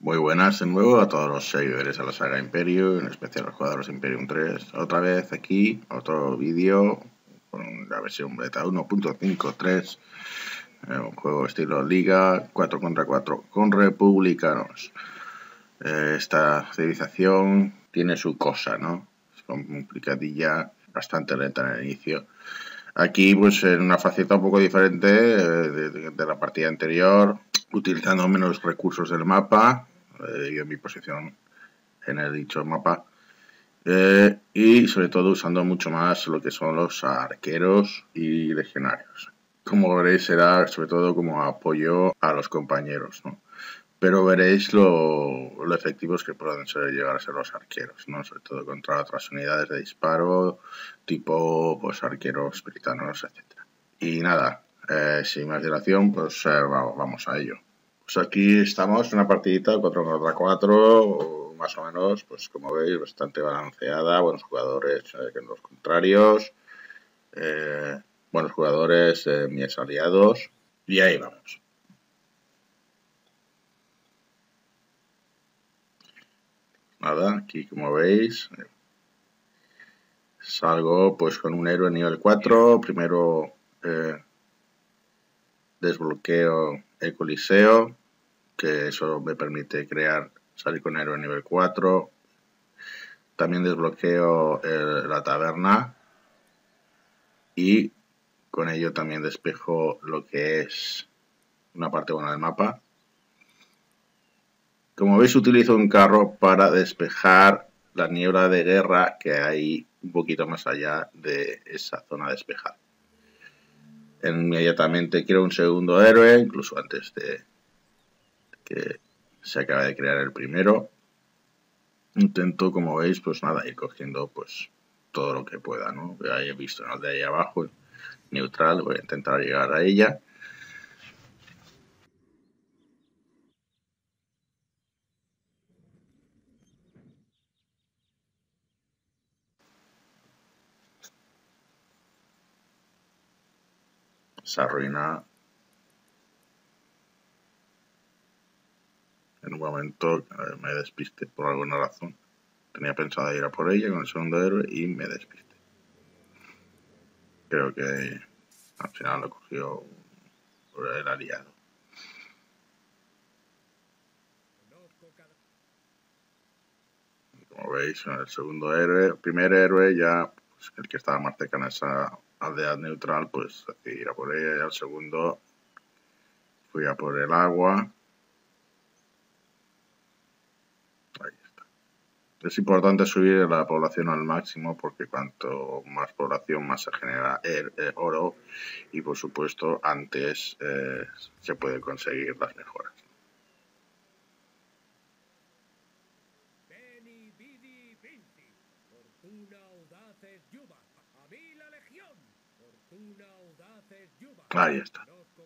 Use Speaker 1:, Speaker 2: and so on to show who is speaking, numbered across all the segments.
Speaker 1: Muy buenas de nuevo a todos los seguidores de la saga Imperio, en especial a los jugadores de Imperium 3. Otra vez aquí, otro vídeo con la versión beta 1.53, un juego estilo Liga 4 contra 4 con republicanos. Esta civilización tiene su cosa, ¿no? Es complicadilla, bastante lenta en el inicio. Aquí, pues en una faceta un poco diferente de la partida anterior, utilizando menos recursos del mapa, yo en mi posición en el dicho mapa, y sobre todo usando mucho más lo que son los arqueros y legionarios. Como veréis, será sobre todo como apoyo a los compañeros, ¿no? Pero veréis lo efectivos que pueden llegar a ser los arqueros, ¿no? Sobre todo contra otras unidades de disparo, tipo pues arqueros britanos, etc. Y nada, sin más dilación, pues vamos a ello. Pues aquí estamos en una partidita 4 contra 4, más o menos, pues como veis, bastante balanceada, buenos jugadores que los contrarios, buenos jugadores, mis aliados, y ahí vamos. Nada, aquí como veis, salgo pues con un héroe nivel 4, primero desbloqueo el coliseo, que eso me permite salir con héroe nivel 4, también desbloqueo la taberna y con ello también despejo lo que es una parte buena del mapa. Como veis, utilizo un carro para despejar la niebla de guerra que hay un poquito más allá de esa zona despejada. Inmediatamente creo un segundo héroe, incluso antes de que se acabe de crear el primero. Intento, como veis, pues nada, ir cogiendo pues todo lo que pueda, ¿no? Ya he visto en el de ahí abajo, neutral, voy a intentar llegar a ella. Esa ruina en un momento me despiste por alguna razón. Tenía pensado ir a por ella con el segundo héroe y me despiste. Creo que al final lo cogió por el aliado. Como veis, el segundo héroe, el primer héroe ya, pues, el que estaba más cercano a esa aldea neutral, pues decidí ir a por ella. Y al segundo fui a por el agua. Ahí está. Es importante subir la población al máximo porque cuanto más población más se genera oro y por supuesto antes se pueden conseguir las mejoras. Ahí está.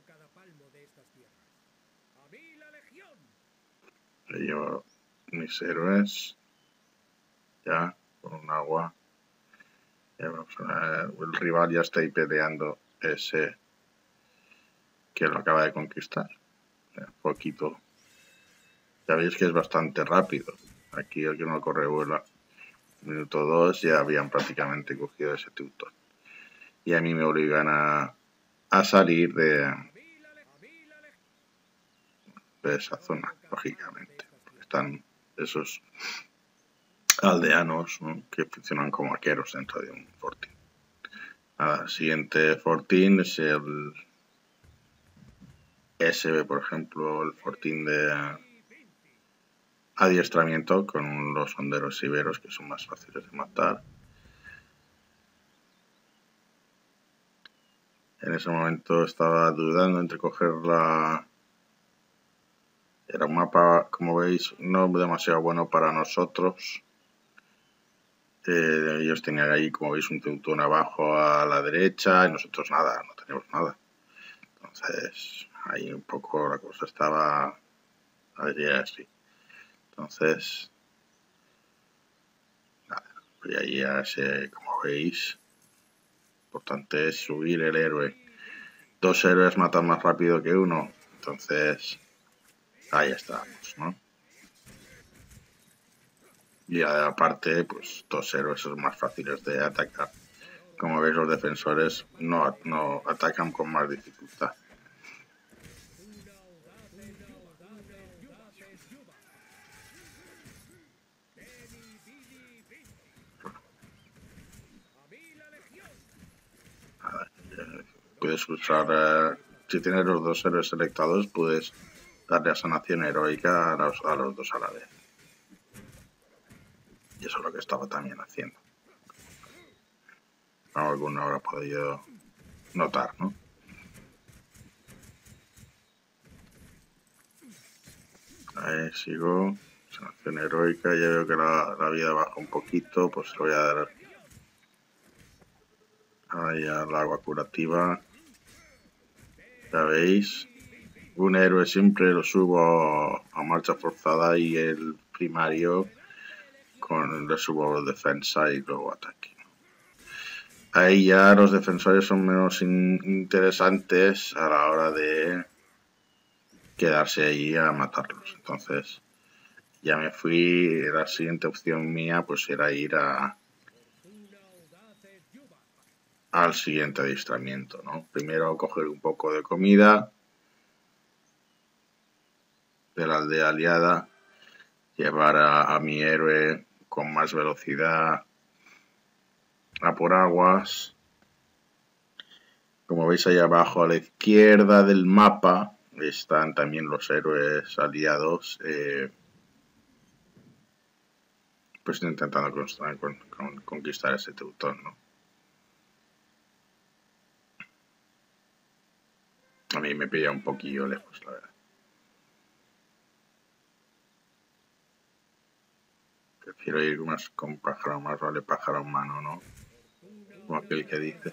Speaker 1: Yo mis héroes ya con un agua. Ya vamos a ver, el rival ya está ahí peleando ese que lo acaba de conquistar. Un poquito. Ya veis que es bastante rápido. Aquí el que no corre vuela. Minuto 2 ya habían prácticamente cogido ese teutón. Y a mí me obligan a salir de esa zona, lógicamente. Porque están esos aldeanos, ¿no?, que funcionan como arqueros dentro de un fortín. El siguiente fortín es el SB, por ejemplo, el fortín de adiestramiento con los honderos iberos, que son más fáciles de matar. En ese momento estaba dudando entre cogerla. Era un mapa, como veis, no demasiado bueno para nosotros. Ellos tenían ahí, como veis, un teutón abajo a la derecha y nosotros nada, no teníamos nada. Entonces, ahí un poco la cosa estaba así. Entonces, nada, pues ahí ya como veis, importante es subir el héroe. 2 héroes matan más rápido que uno, entonces ahí estamos, ¿no? Y aparte, pues dos héroes son más fáciles de atacar. Como veis, los defensores no atacan con más dificultad. Puedes usar, si tienes los dos héroes selectados, puedes darle a sanación heroica a los dos a la vez. Y eso es lo que estaba también haciendo. Como alguno habrá podido notar, ¿no? Ahí sigo. Sanación heroica. Ya veo que la vida baja un poquito. Pues le voy a dar ahí al agua curativa. Ya veis. Un héroe siempre lo subo a marcha forzada y el primario le subo defensa y luego ataque. Ahí ya los defensores son menos interesantes a la hora de quedarse ahí a matarlos. Entonces ya me fui, la siguiente opción mía pues era ir al siguiente adiestramiento, ¿no? Primero coger un poco de comida de la aldea aliada, llevar a mi héroe con más velocidad a por aguas. Como veis ahí abajo a la izquierda del mapa están también los héroes aliados, pues intentando conquistar ese Teutón, ¿no? A mí me pilla un poquillo lejos, la verdad. Prefiero ir más con pájaro, más vale pájaro en mano, ¿no? Como aquel que dice.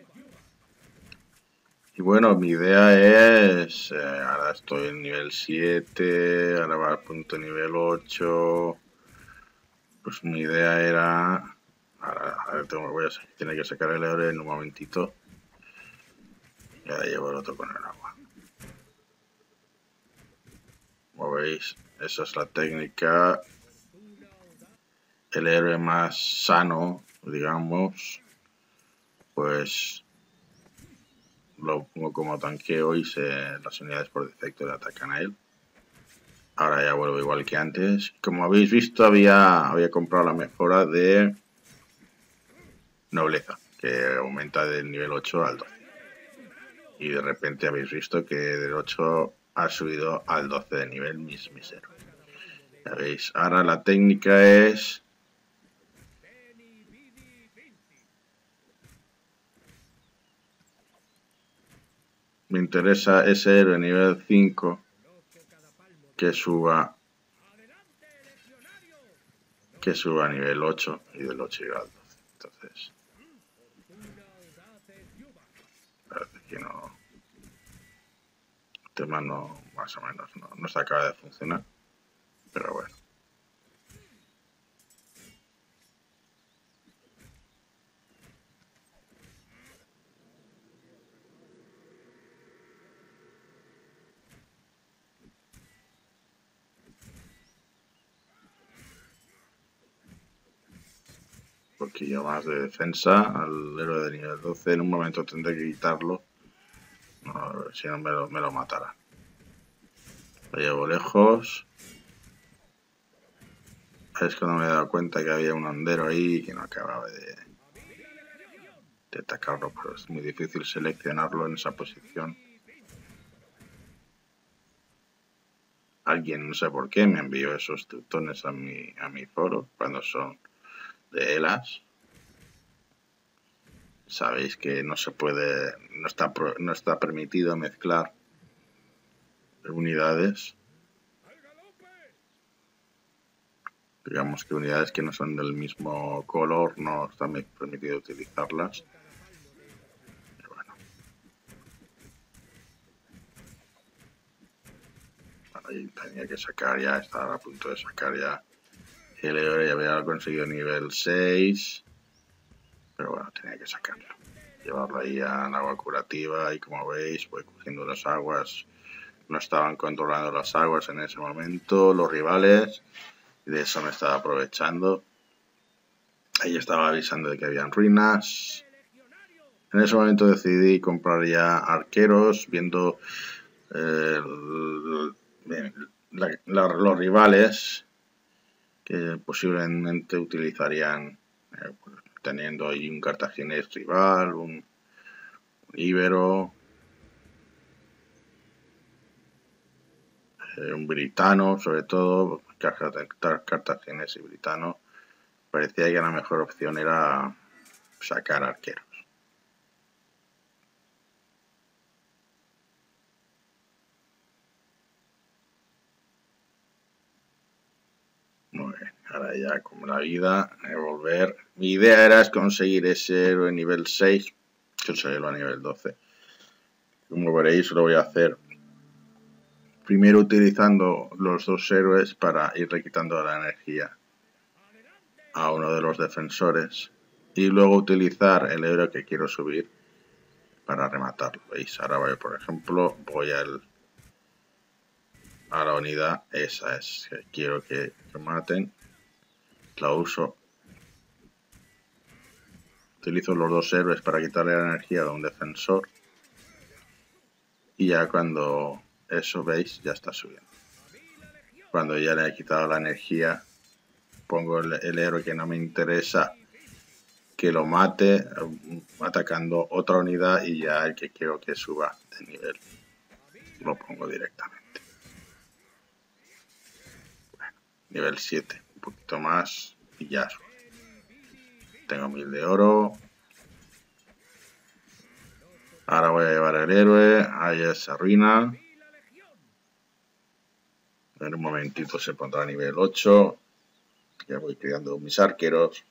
Speaker 1: Y bueno, mi idea es, ahora estoy en nivel 7, ahora va al punto nivel 8. Pues mi idea era, ahora tiene que sacar el héroe en un momentito. Y ahora llevo el otro con el agua. Como veis, esa es la técnica. El héroe más sano, digamos, pues lo pongo como tanqueo y las unidades por defecto le atacan a él. Ahora ya vuelvo igual que antes. Como habéis visto, había comprado la mejora de nobleza, que aumenta del nivel 8 al 12. Y de repente habéis visto que del 8 ha subido al 12 de nivel mis héroes. Ya veis, ahora la técnica es... Me interesa ese héroe nivel 5 que suba a nivel 8 y del 8 llega al 12. Entonces, parece que no... El tema no, más o menos, no se acaba de funcionar. Pero bueno. Un poquillo más de defensa al héroe de nivel 12. En un momento tendré que quitarlo. No, si no me lo matará. Lo llevo lejos. Es cuando me he dado cuenta que había un hondero ahí que no acababa de atacarlo, pero es muy difícil seleccionarlo en esa posición. Alguien, no sé por qué, me envió esos teutones a mi foro cuando son de Elas. Sabéis que no se puede, no está permitido mezclar unidades. Digamos que unidades que no son del mismo color no está permitido utilizarlas. Pero bueno. Ahí tenía que sacar ya, estaba a punto de sacar ya. El héroe ya había conseguido nivel 6. Pero bueno, tenía que sacarlo. Llevarlo ahí al agua curativa y como veis voy cogiendo las aguas. No estaban controlando las aguas en ese momento los rivales. Y de eso me estaba aprovechando. Ahí estaba avisando de que habían ruinas. En ese momento decidí comprar ya arqueros, viendo los rivales que posiblemente utilizarían, teniendo ahí un cartaginés rival, un íbero, un britano, sobre todo, cartaginés y britano. Parecía que la mejor opción era sacar arqueros. Muy bien, ahora ya como la vida, volver. Mi idea era conseguir ese héroe nivel 6, conseguirlo a nivel 12. Como veréis, lo voy a hacer primero utilizando los dos héroes para ir quitando la energía a uno de los defensores y luego utilizar el héroe que quiero subir para rematarlo. ¿Veis? Ahora voy, por ejemplo, voy a la unidad, esa es que quiero que maten, la uso, utilizo los dos héroes para quitarle la energía a un defensor y ya cuando eso, veis, ya está subiendo. Cuando ya le he quitado la energía, pongo el héroe que no me interesa que lo mate, atacando otra unidad, y ya el que quiero que suba de nivel lo pongo directamente. Bueno, nivel 7, un poquito más y ya sube. Tengo 1000 de oro. Ahora voy a llevar el héroe, ahí se arruina. En un momentito se pondrá a nivel 8. Ya voy creando mis arqueros.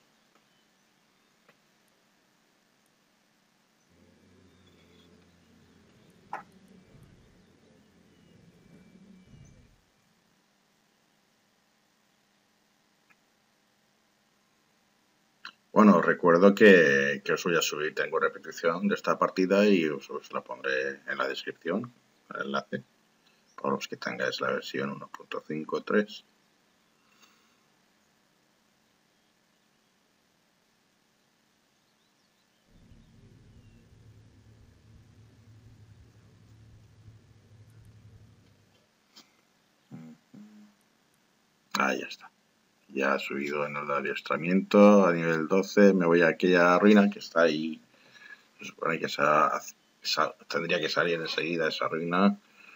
Speaker 1: Bueno, recuerdo que os voy a subir, tengo repetición de esta partida y os la pondré en la descripción, el enlace, para los que tengáis la versión 1.53. Ahí ya está. Ya ha subido en el adiestramiento a nivel 12. Me voy a aquella ruina que está ahí. Se supone que tendría que salir enseguida esa ruina.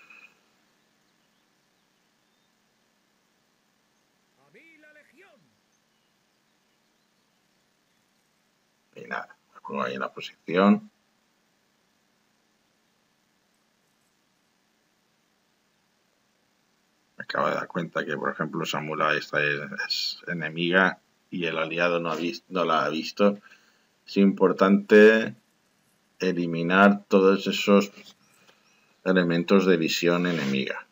Speaker 1: Y nada, me pongo ahí en la posición. Me acabo de dar cuenta que, por ejemplo, Samula esta es enemiga y el aliado no la ha visto. Es importante eliminar todos esos elementos de visión enemiga.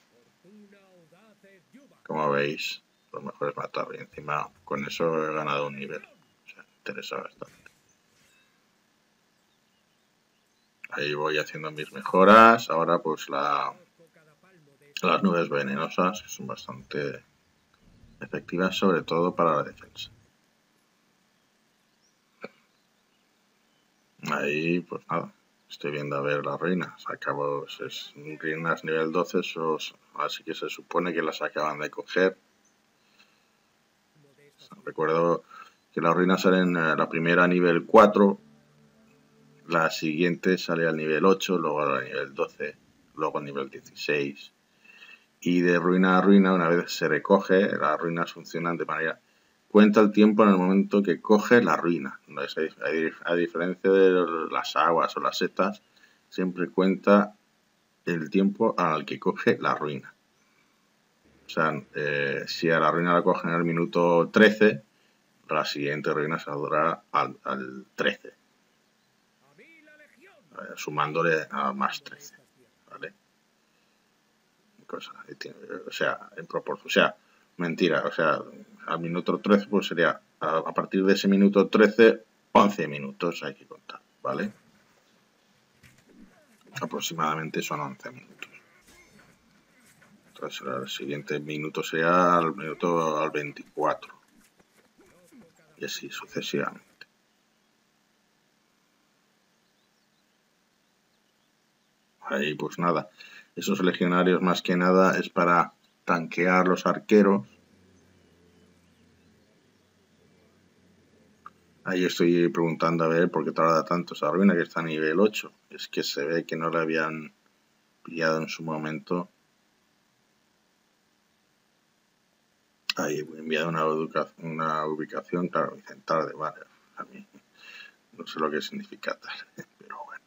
Speaker 1: Como veis, lo mejor es matarlo y encima con eso he ganado un nivel. O sea, me interesa bastante. Ahí voy haciendo mis mejoras. Ahora pues las nubes venenosas, que son bastante efectivas, sobre todo para la defensa. Ahí pues nada, estoy viendo a ver las reinas. Acabo, es reinas nivel 12, así que se supone que las acaban de coger. Recuerdo que las ruinas salen la primera a nivel 4, la siguiente sale al nivel 8, luego al nivel 12, luego al nivel 16. Y de ruina a ruina, una vez se recoge, las ruinas funcionan de manera... Cuenta el tiempo en el momento que coge la ruina. A diferencia de las aguas o las setas, siempre cuenta el tiempo al que coge la ruina. O sea, si a la ruina la cogen en el minuto 13, la siguiente ruina saldrá al 13, sumándole a más 13, ¿vale? O sea, en proporción, o sea, mentira, o sea, al minuto 13 pues sería, a partir de ese minuto 13, 11 minutos hay que contar, ¿vale? Aproximadamente son 11 minutos. Entonces el siguiente minuto será al minuto al 24. Y así sucesivamente. Ahí pues nada. Esos legionarios más que nada es para tanquear los arqueros. Ahí estoy preguntando a ver por qué tarda tanto esa ruina que está a nivel 8. Es que se ve que no la habían pillado en su momento. Ahí voy a enviar una ubicación, claro, dicen tarde, vale. A mí no sé lo que significa tarde, pero bueno.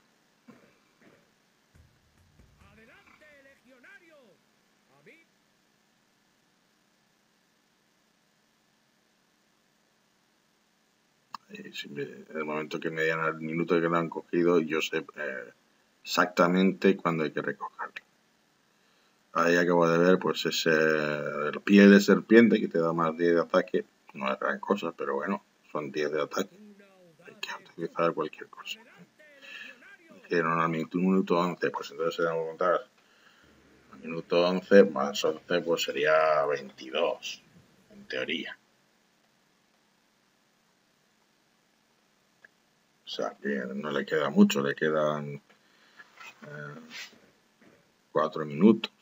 Speaker 1: En el momento que me digan el minuto que lo han cogido, yo sé exactamente cuándo hay que recogerlo. Ahí acabo de ver pues ese el pie de serpiente que te da más 10 de ataque. No es gran cosa, pero bueno, son 10 de ataque. Hay que utilizar cualquier cosa. Hicieron al minuto 11, pues entonces se deben contar. Al minuto 11 más 11 pues sería 22, en teoría. O sea que no le queda mucho, le quedan 4 minutos.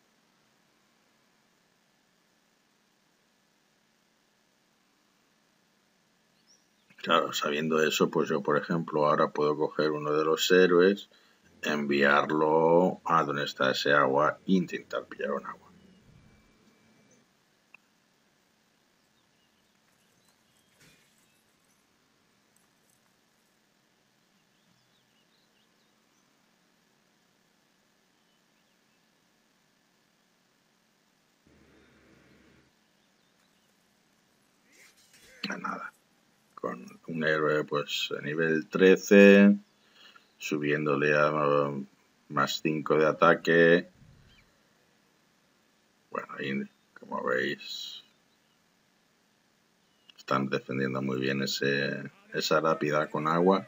Speaker 1: Claro, sabiendo eso, pues yo, por ejemplo, ahora puedo coger uno de los héroes, enviarlo a donde está ese agua e intentar pillar un agua. Nada, con un héroe pues a nivel 13, subiéndole a más 5 de ataque. Bueno, ahí como veis están defendiendo muy bien esa rápida con agua.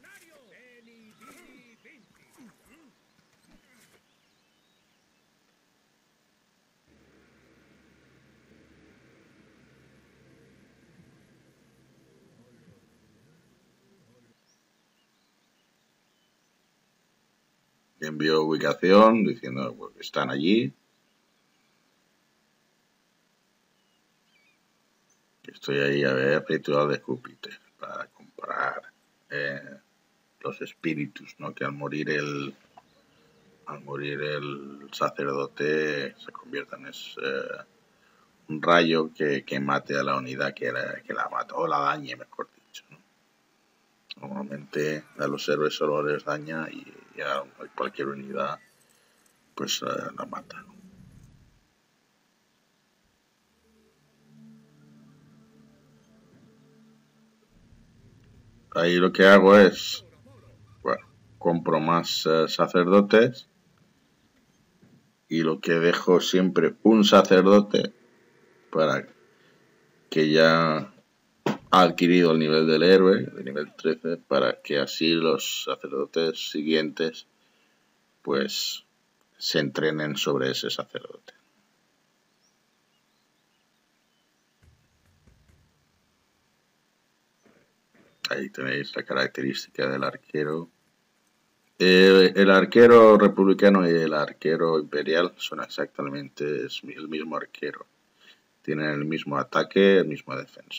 Speaker 1: Envió ubicación diciendo pues, que están allí. Estoy ahí a ver ritual de Júpiter para comprar los espíritus, ¿no? Que al morir el sacerdote se convierta en un rayo que mate a la unidad que la mató, o la dañe, mejor dicho, ¿no? Normalmente a los héroes solo les daña y a cualquier unidad pues la mata, ¿no? Ahí lo que hago es, bueno, compro más sacerdotes y lo que dejo siempre un sacerdote para que ya ha adquirido el nivel del héroe, de nivel 13, para que así los sacerdotes siguientes pues se entrenen sobre ese sacerdote. Ahí tenéis la característica del arquero. El arquero republicano y el arquero imperial son exactamente el mismo arquero. Tienen el mismo ataque, el mismo defensa.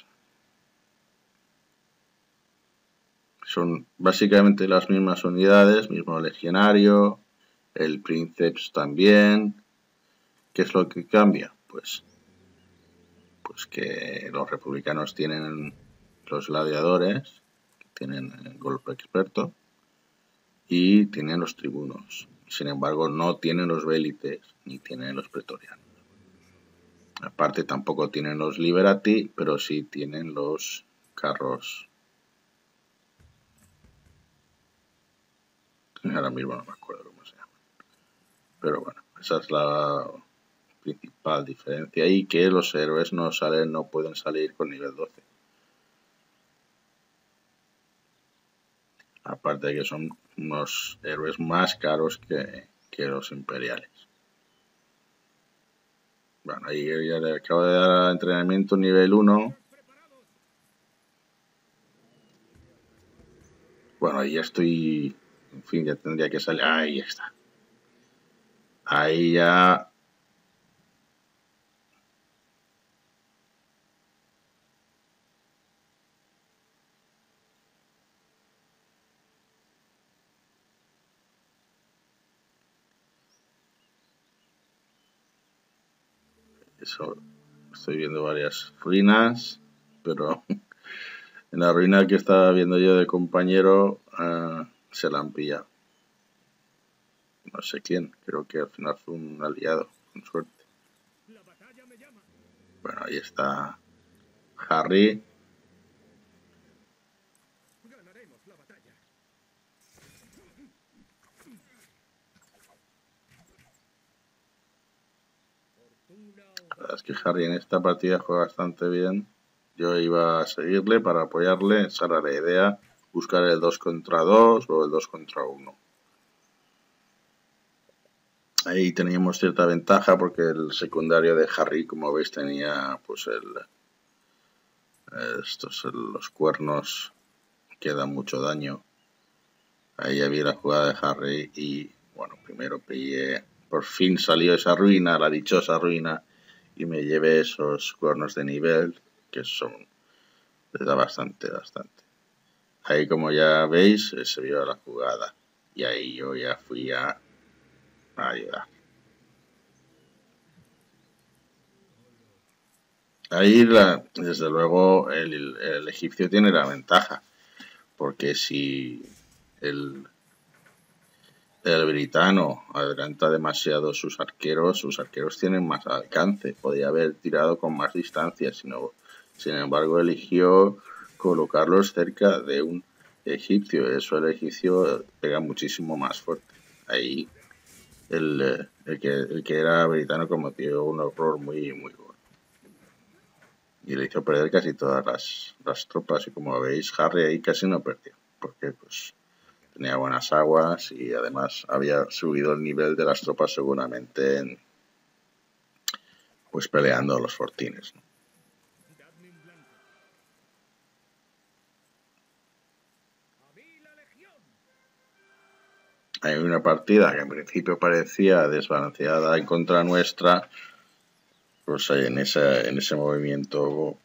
Speaker 1: Son básicamente las mismas unidades, mismo legionario, el princeps también. ¿Qué es lo que cambia? Pues que los republicanos tienen los gladiadores, que tienen el golpe experto, y tienen los tribunos. Sin embargo, no tienen los vélites ni tienen los pretorianos. Aparte, tampoco tienen los liberati, pero sí tienen los carros. Ahora mismo no me acuerdo cómo se llaman. Pero bueno, esa es la principal diferencia, y que los héroes no pueden salir con nivel 12. Aparte de que son unos héroes más caros que los imperiales. Bueno, ahí ya le acabo de dar entrenamiento nivel 1. Bueno, ahí ya estoy... En fin, ya tendría que salir... Ahí está. Ahí ya... Eso, estoy viendo varias ruinas, pero en la ruina que estaba viendo yo de compañero se la han pillado. No sé quién, creo que al final fue un aliado, con suerte. Bueno, ahí está Harry. La verdad es que Harry en esta partida juega bastante bien. Yo iba a seguirle para apoyarle, esa era la idea, buscar el 2 contra 2 o el 2 contra 1. Ahí teníamos cierta ventaja porque el secundario de Harry, como veis, tenía pues los cuernos que dan mucho daño. Ahí ya vi la jugada de Harry y bueno, primero pillé, por fin salió esa ruina, la dichosa ruina, y me llevé esos cuernos de nivel que les da bastante. Ahí, como ya veis, se vio la jugada y ahí yo ya fui a ayudar. Ahí, desde luego, el egipcio tiene la ventaja, porque si el britano adelanta demasiado sus arqueros tienen más alcance, podía haber tirado con más distancia, sin embargo eligió colocarlos cerca de un egipcio, eso el egipcio pega muchísimo más fuerte. Ahí el que era britano cometió un error muy gordo y le hizo perder casi todas las tropas, y como veis Harry ahí casi no perdió, porque pues tenía buenas aguas y además había subido el nivel de las tropas seguramente pues peleando los fortines, ¿no? Hay una partida que en principio parecía desbalanceada en contra nuestra, pues en ese movimiento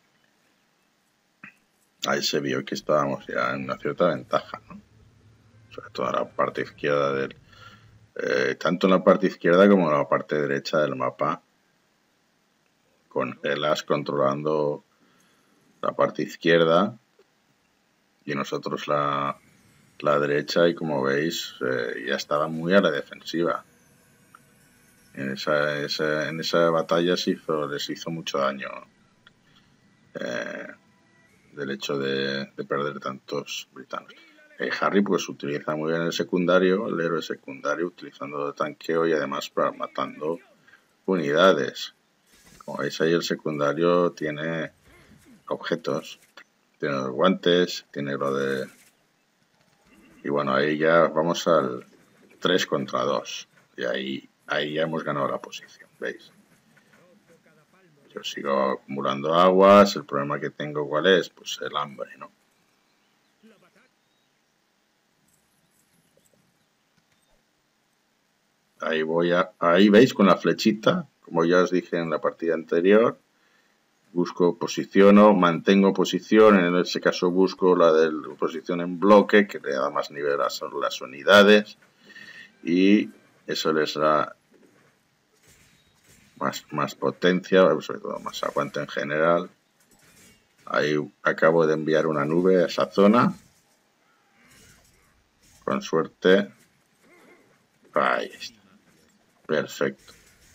Speaker 1: ahí se vio que estábamos ya en una cierta ventaja, ¿no? Sobre todo en la parte izquierda tanto en la parte izquierda como en la parte derecha del mapa, con Elas controlando la parte izquierda y nosotros la derecha, y como veis ya estaba muy a la defensiva. En esa batalla les hizo mucho daño del hecho de perder tantos britanos. Harry pues utiliza muy bien el secundario, el héroe secundario, utilizando el tanqueo y además matando unidades. Como veis ahí, el secundario tiene objetos, tiene los guantes, tiene lo de... Y bueno, ahí ya vamos al 3 contra 2. Y ahí ya hemos ganado la posición, ¿veis? Yo sigo acumulando aguas. El problema que tengo, ¿cuál es? Pues el hambre, ¿no? Ahí veis con la flechita, como ya os dije en la partida anterior, busco, posiciono, mantengo posición, en ese caso busco la de posición en bloque, que le da más nivel a las unidades, y eso les da más potencia, sobre todo más aguante en general. Ahí acabo de enviar una nube a esa zona, con suerte. Ahí está, perfecto.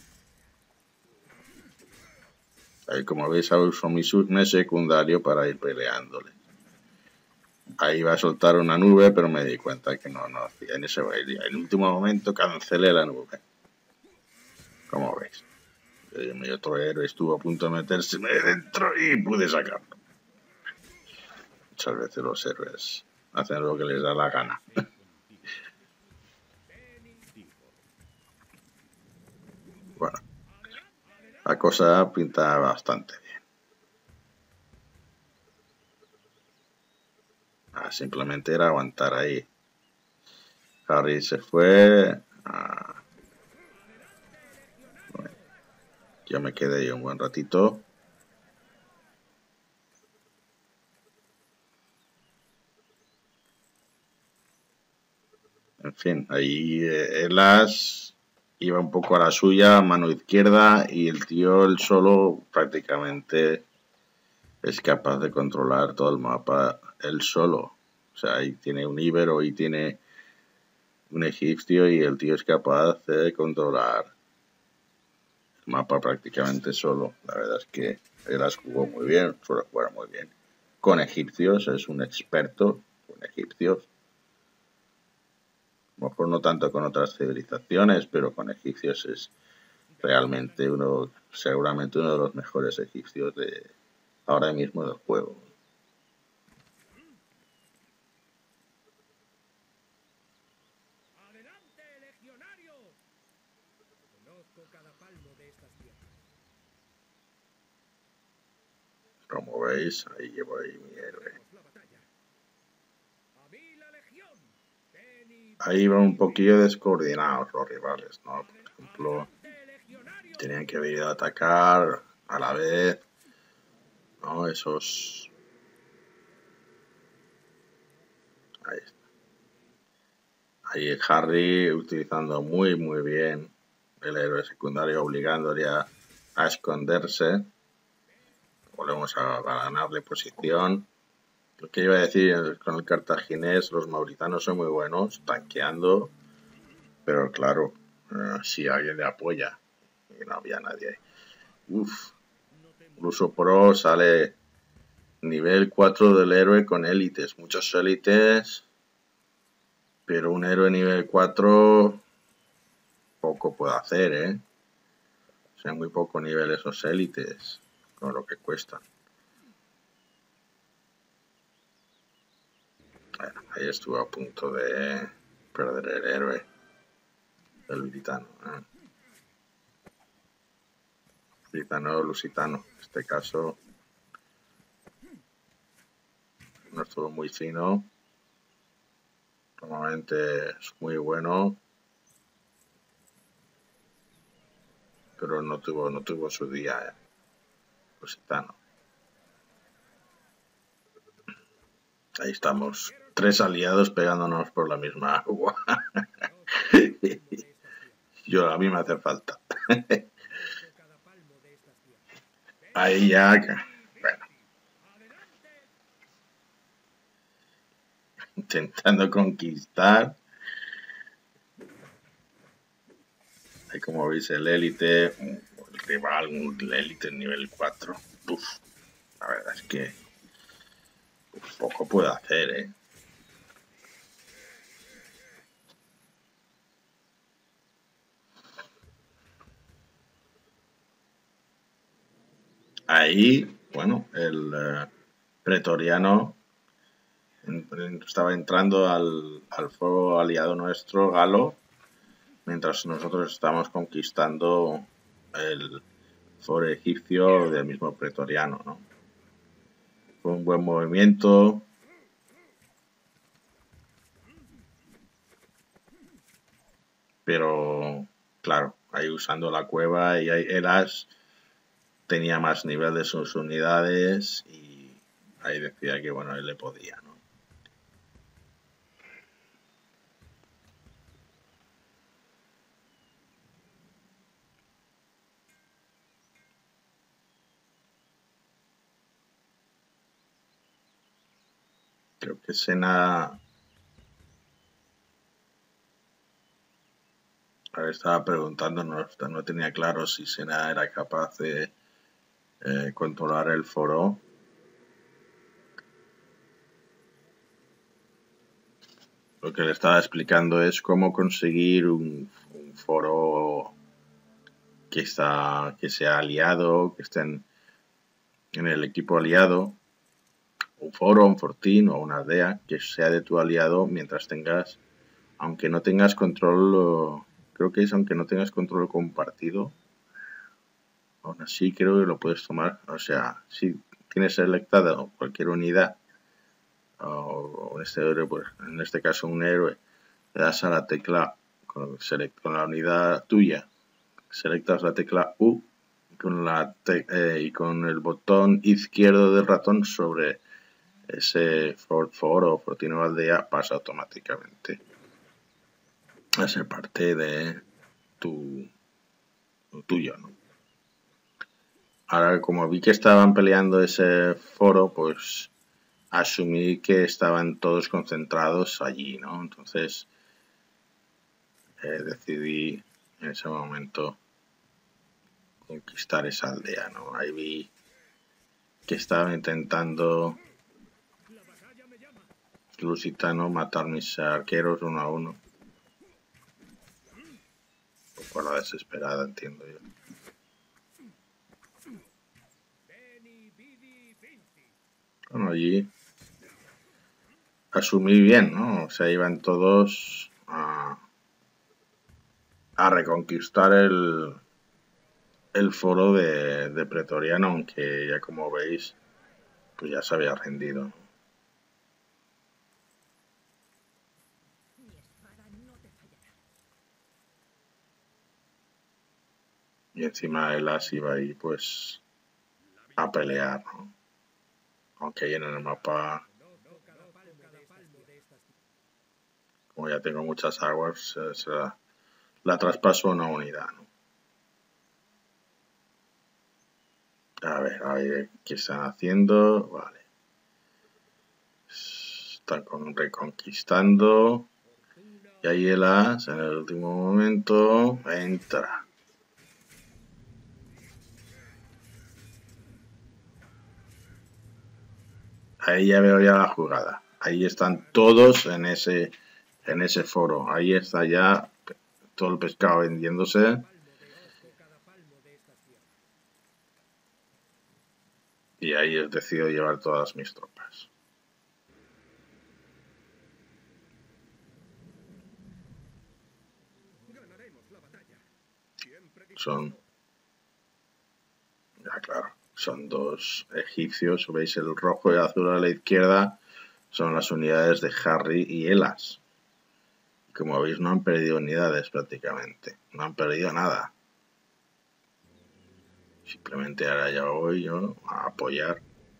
Speaker 1: Ahí, como veis, uso mi secundario para ir peleándole. Ahí va a soltar una nube, pero me di cuenta que no hacía. En el último momento cancelé la nube. Como veis, mi otro héroe estuvo a punto de meterse dentro y pude sacarlo. Muchas veces los héroes hacen lo que les da la gana. Bueno, la cosa pinta bastante bien. Simplemente era aguantar ahí. Harry se fue. Bueno, yo me quedé ahí un buen ratito. En fin, ahí Elas iba un poco a la suya, mano izquierda, y el tío, él solo, prácticamente es capaz de controlar todo el mapa él solo. O sea, ahí tiene un íbero y tiene un egipcio y el tío es capaz de controlar el mapa prácticamente solo. La verdad es que Elas jugó muy bien, suele jugar muy bien. Con egipcios, es un experto con egipcios. A lo mejor no tanto con otras civilizaciones, pero con egipcios es realmente seguramente uno de los mejores egipcios de ahora mismo del juego.
Speaker 2: ¡Adelante, legionario! Conozco cada palmo de estas tierras.
Speaker 1: Como veis, ahí llevo ahí mi héroe.
Speaker 2: ¡A mí la legión!
Speaker 1: Ahí van un poquillo descoordinados los rivales, ¿no? Por ejemplo, tenían que venir a atacar a la vez, ¿no? Esos... Ahí está. Ahí Harry utilizando muy bien el héroe secundario, obligándole a esconderse. Volvemos a ganarle posición. Lo que iba a decir con el cartaginés, los mauritanos son muy buenos tanqueando, pero claro, si alguien le apoya, y no había nadie ahí. Incluso Pro sale nivel 4 del héroe con élites, muchos élites, pero un héroe nivel 4 poco puede hacer, ¿eh? O sea, muy poco nivel esos élites, con lo que cuestan. Bueno, ahí estuvo a punto de perder el héroe, el Britano. Britano lusitano, en este caso no estuvo muy fino. Normalmente es muy bueno, pero no tuvo su día, lusitano. Ahí estamos, 3 aliados pegándonos por la misma agua. A mí me hace falta. Ahí ya, bueno, intentando conquistar. Ahí como veis el élite, el rival, el élite nivel 4. Uf, la verdad es que poco puede hacer, ¿eh? Ahí, bueno, el pretoriano estaba entrando al fuego aliado nuestro, Galo, mientras nosotros estamos conquistando el foro egipcio del mismo pretoriano, ¿no? Fue un buen movimiento. Pero, claro, ahí usando la cueva y ahí Elas tenía más nivel de sus unidades y ahí decía que, bueno, él le podía, ¿no? Creo que Sena estaba preguntándonos, no tenía claro si Sena era capaz de controlar el foro. Lo que le estaba explicando es cómo conseguir un foro que sea aliado, que esté en el equipo aliado, un foro, un fortín o una aldea que sea de tu aliado mientras tengas, aunque no tengas control, creo que es aunque no tengas control compartido, Aún así creo que lo puedes tomar, o sea, si tienes selectada cualquier unidad, o en este caso un héroe, le das a la tecla con la unidad tuya, selectas la tecla U y con el botón izquierdo del ratón sobre ese foro o fortino aldea pasa automáticamente a ser parte de tuyo, ¿no? Ahora, como vi que estaban peleando ese foro, pues asumí que estaban todos concentrados allí, ¿no? Entonces decidí en ese momento conquistar esa aldea, ¿no? Ahí vi que estaban intentando Lusitano matar mis arqueros uno a uno. Un poco a la desesperada, entiendo yo. Bueno, allí asumí bien, ¿no? O sea, iban todos a reconquistar el foro de Pretoriano, aunque ya como veis, pues ya se había rendido. Y encima Elas iba ahí, pues, a pelear, ¿no? Aunque ahí en el mapa, como ya tengo muchas aguas, la traspaso a una unidad, ¿no? A ver, ¿qué están haciendo? Vale. Están reconquistando. Y ahí el as, en el último momento, entra. Ahí ya veo ya la jugada. Ahí están todos en ese foro. Ahí está ya todo el pescado vendiéndose. Y ahí he decidido llevar todas mis tropas. Ya claro, son dos egipcios. Veis el rojo y el azul a la izquierda. Son las unidades de Harry y Elas. Como veis, no han perdido unidades prácticamente. No han perdido nada. Simplemente ahora ya voy yo a apoyar.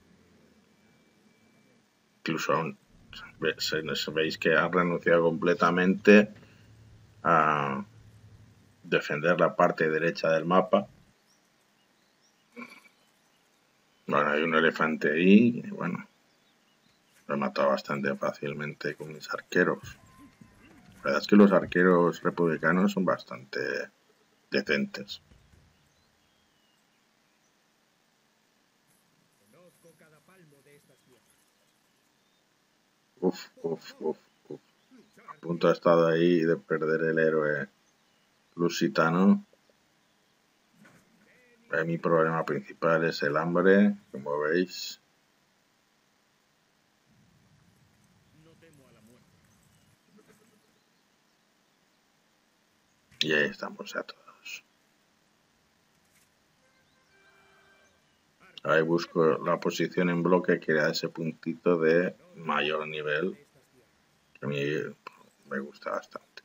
Speaker 1: Incluso aún veis que han renunciado completamente a defender la parte derecha del mapa. Bueno, hay un elefante ahí y bueno, lo he matado bastante fácilmente con mis arqueros. La verdad es que los arqueros republicanos son bastante decentes. Uf. A punto ha estado ahí de perder el héroe lusitano. Mi problema principal es el hambre, como veis. Y ahí estamos ya todos. Ahí busco la posición en bloque que da ese puntito de mayor nivel, que a mí me gusta bastante.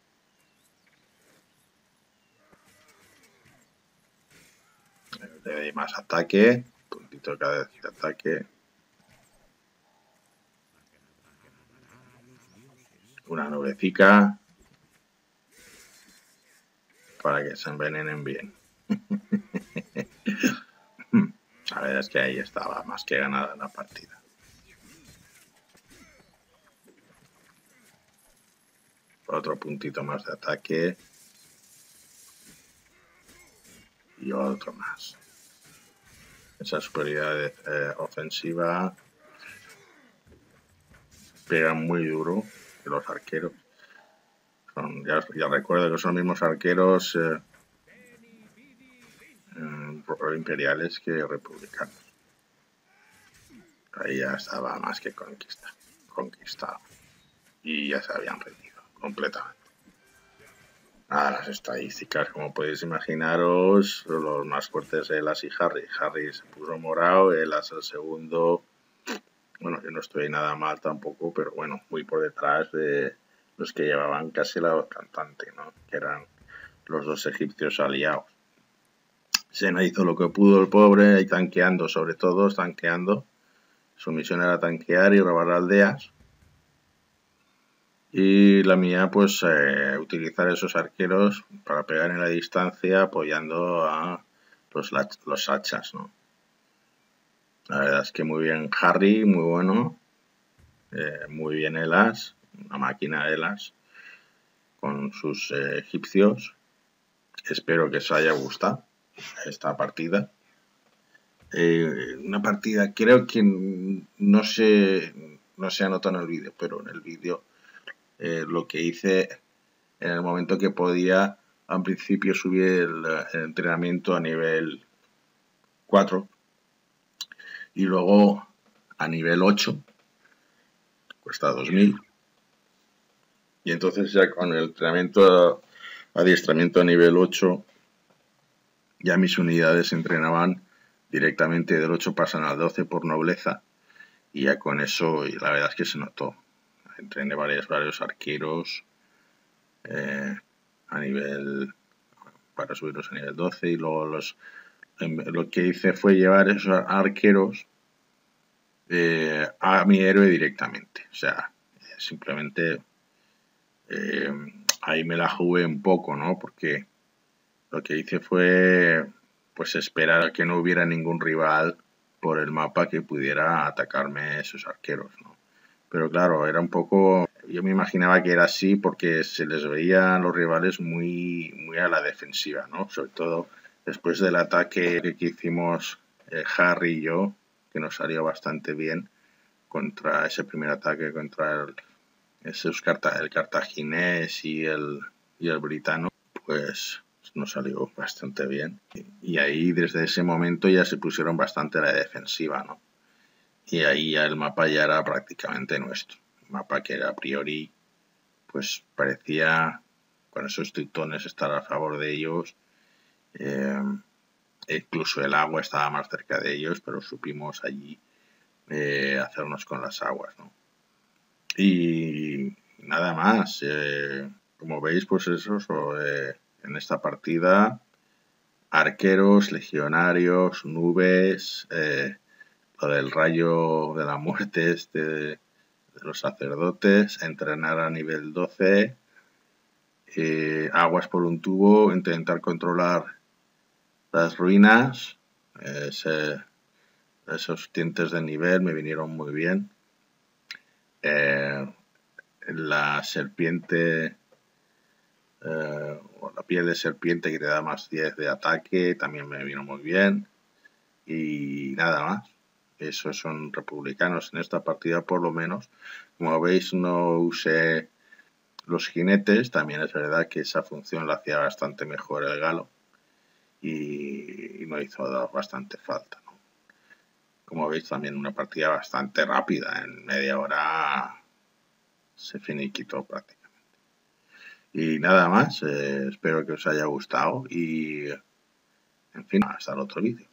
Speaker 1: Le doy más ataque, puntito cada vez de ataque. Una nubecica para que se envenenen bien. La verdad es que ahí estaba más que ganada la partida. Otro puntito más de ataque. Y otro más. Esa superioridad ofensiva pega muy duro que los arqueros. Ya recuerdo que son los mismos arqueros imperiales que republicanos. Ahí ya estaba más que conquistado. Y ya se habían rendido completamente. Las estadísticas, como podéis imaginaros, los más fuertes Elas y Harry. Harry se puso morado, Elas el segundo. Bueno, yo no estoy nada mal tampoco, pero bueno, muy por detrás de los que llevaban casi la voz cantante, ¿no? Que eran los dos egipcios aliados. Sena hizo lo que pudo el pobre, y tanqueando, sobre todo, tanqueando. Su misión era tanquear y robar aldeas. Y la mía, pues, utilizar esos arqueros para pegar en la distancia, apoyando a los hachas, ¿no? La verdad es que muy bien Harry, muy bueno. Muy bien Elas, una máquina de Elas, con sus egipcios. Espero que os haya gustado esta partida. Una partida, creo que no se anotó en el vídeo, pero en el vídeo lo que hice en el momento que podía, al principio subí el entrenamiento a nivel 4 y luego a nivel 8, cuesta 2000, y entonces ya con el adiestramiento a nivel 8, ya mis unidades entrenaban directamente, del 8 pasan al 12 por nobleza, y ya con eso, y la verdad es que se notó. Entrené varios arqueros a nivel, para subirlos a nivel 12, y luego lo que hice fue llevar esos arqueros a mi héroe directamente. O sea, simplemente ahí me la jugué un poco, ¿no? Porque lo que hice fue pues esperar a que no hubiera ningún rival por el mapa que pudiera atacarme esos arqueros, ¿no? Pero claro, era un poco, yo me imaginaba que era así porque se les veían los rivales muy a la defensiva, ¿no? Sobre todo después del ataque que hicimos Harry y yo, que nos salió bastante bien contra ese primer ataque contra el cartaginés y el britano, pues nos salió bastante bien. Y ahí desde ese momento ya se pusieron bastante a la defensiva, ¿no? Y ahí ya el mapa ya era prácticamente nuestro. El mapa que era a priori, pues parecía con esos tritones estar a favor de ellos. Incluso el agua estaba más cerca de ellos, pero supimos allí hacernos con las aguas, ¿no? Y nada más. Como veis, pues eso, en esta partida, arqueros, legionarios, nubes, lo del rayo de la muerte de los sacerdotes, entrenar a nivel 12, aguas por un tubo, intentar controlar las ruinas, esos tintes de nivel me vinieron muy bien. La serpiente, o la piel de serpiente que te da más 10 de ataque, también me vino muy bien. Y nada más. Esos son republicanos en esta partida, por lo menos. Como veis, no usé los jinetes. También es verdad que esa función la hacía bastante mejor el galo y me hizo bastante falta, ¿no? Como veis, también una partida bastante rápida. En media hora se finiquitó prácticamente. Y nada más. Espero que os haya gustado y, en fin, hasta el otro vídeo.